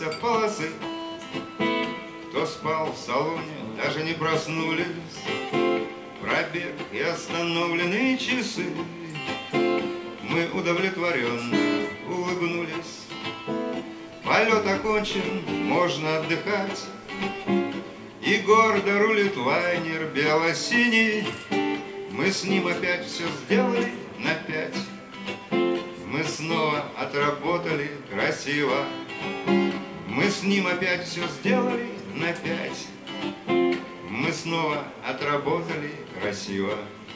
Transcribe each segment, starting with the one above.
касался полосы. Кто спал в салоне, даже не проснулись. Пробег и остановленные часы. Мы удовлетворенно улыбнулись. Полет окончен, можно отдыхать. И гордо рулит лайнер бело-синий. Мы с ним опять все сделали на 5. Мы снова отработали красиво. Мы с ним опять все сделали на 5. Мы снова отработали красиво.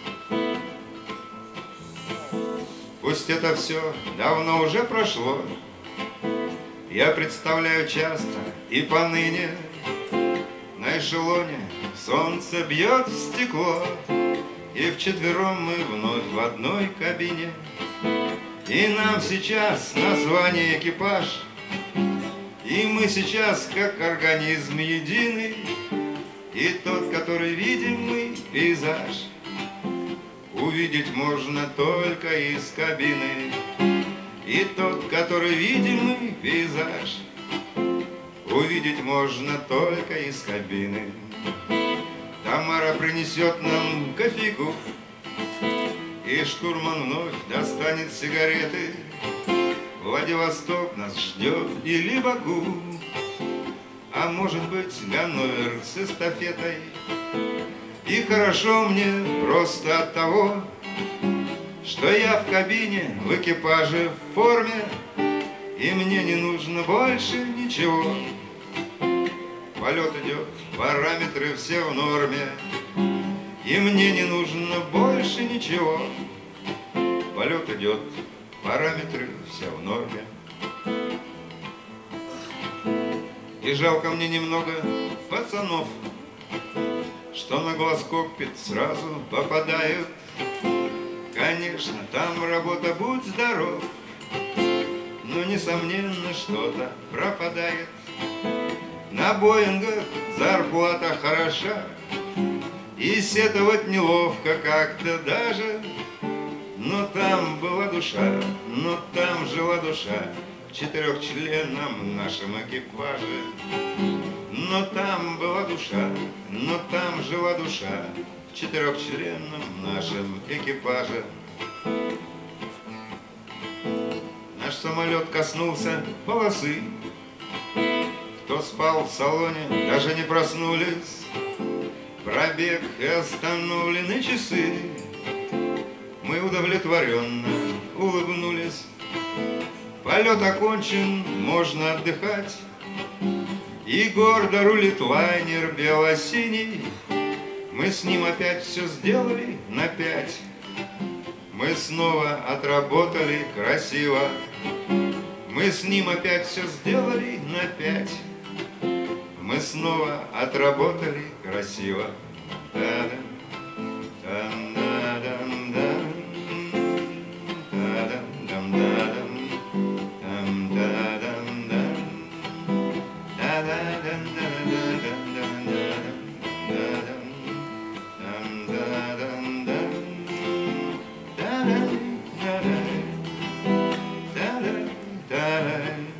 Пусть это все давно уже прошло. Я представляю часто и поныне. На эшелоне солнце бьет в стекло. И вчетвером мы вновь в одной кабине. И нам сейчас название экипаж. И мы сейчас как организм единый. И тот, который видим мы, пейзаж, увидеть можно только из кабины. И тот, который видим мы, пейзаж, увидеть можно только из кабины. Тамара принесет нам кофейку, и штурман вновь достанет сигареты. Владивосток нас ждет или Баку, а может быть Ганновер с эстафетой. И хорошо мне просто от того, что я в кабине, в экипаже, в форме, и мне не нужно больше ничего. Полет идет, параметры все в норме, и мне не нужно больше ничего. Полет идет, параметры все в норме. И жалко мне немного пацанов, что на глаз-кокпит сразу попадают. Конечно, там работа, будь здоров, но несомненно что-то пропадает. На Боингах зарплата хороша, и сетовать неловко как-то даже. Но там была душа, но там жила душа в 4 членам нашем экипаже. Но там была душа, но там жила душа в 4 членам нашем экипаже. Наш самолет коснулся полосы. Кто спал в салоне, даже не проснулись. Пробег и остановлены часы. Мы удовлетворенно улыбнулись. Полет окончен, можно отдыхать. И гордо рулит лайнер бело-синий. Мы с ним опять все сделали на 5. Мы снова отработали красиво. Мы с ним опять все сделали на 5. Мы снова отработали красиво. Da da da da